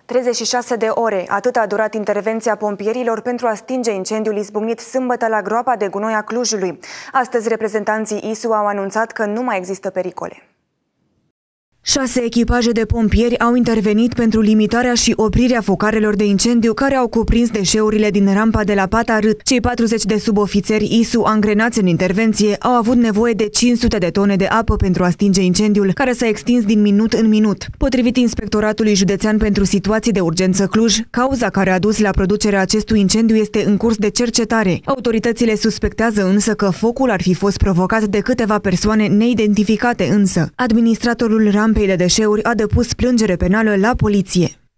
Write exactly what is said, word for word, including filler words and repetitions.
treizeci și șase de ore, atât a durat intervenția pompierilor pentru a stinge incendiul izbucnit sâmbătă la groapa de gunoi a Clujului. Astăzi, reprezentanții I S U au anunțat că nu mai există pericole. Șase echipaje de pompieri au intervenit pentru limitarea și oprirea focarelor de incendiu care au cuprins deșeurile din rampa de la Pata Rât. Cei patruzeci de subofițeri I S U angrenați în intervenție au avut nevoie de cinci sute de tone de apă pentru a stinge incendiul, care s-a extins din minut în minut. Potrivit Inspectoratului Județean pentru Situații de Urgență Cluj, cauza care a dus la producerea acestui incendiu este în curs de cercetare. Autoritățile suspectează însă că focul ar fi fost provocat de câteva persoane neidentificate însă. Administratorul rampei de deșeuri a depus plângere penală la poliție.